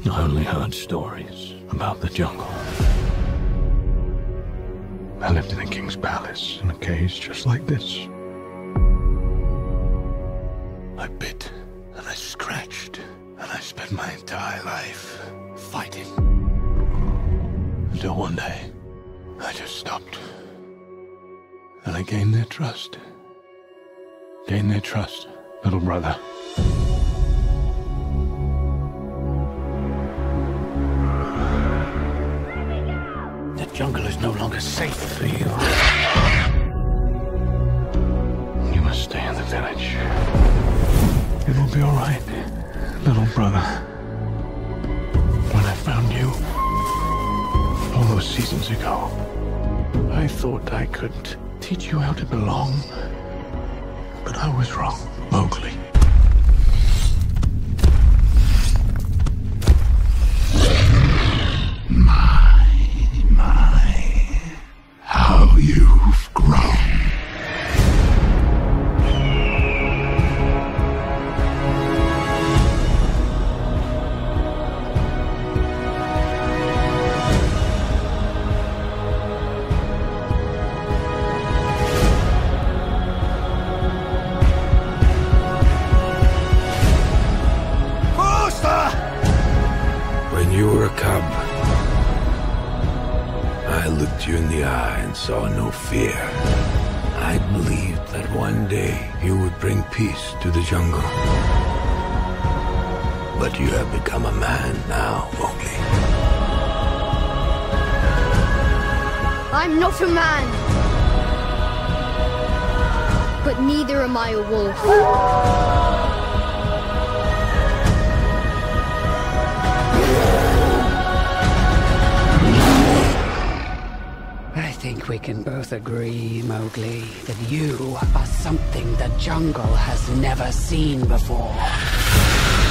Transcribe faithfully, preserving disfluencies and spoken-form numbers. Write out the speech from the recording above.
I only heard stories about the jungle. I lived in a king's palace, in a cage just like this. I bit, and I scratched, and I spent my entire life fighting. Until one day, I just stopped. And I gained their trust. Gained their trust, little brother. The jungle is no longer safe for you. You must stay in the village. It will be all right, little brother. When I found you, all those seasons ago, I thought I could teach you how to belong. But I was wrong, Mowgli. My, my, how you've grown. When you were a cub, I looked you in the eye and saw no fear. I believed that one day you would bring peace to the jungle. But you have become a man now, Mowgli. I'm not a man. But neither am I a wolf. I think we can both agree, Mowgli, that you are something the jungle has never seen before.